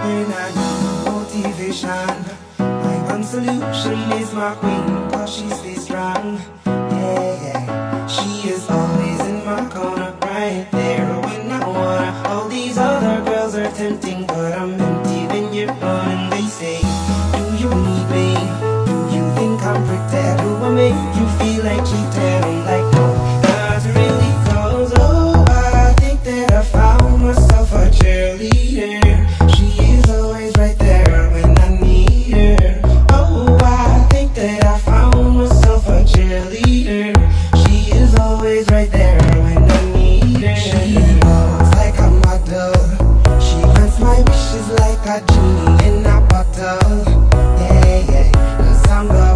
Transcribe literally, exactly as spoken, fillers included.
when I need motivation. My one solution is my queen, cause she stays strong. Yeah, yeah, she is always in my corner, right there when I wanna. All these other girls are tempting, but I'm empty when you're gone. And they say, do you need me? Do you think I'm pretend? Do I make you feel like cheating? I'm like, no, not really, cause oh, I think that I found myself a cheerleader. She is always right there when I need her. Oh, I think that I found myself a cheerleader. She is always right there when I need her. She walks like a model. She grants my wishes like a genie in a bottle. Yeah, yeah, cause I'm the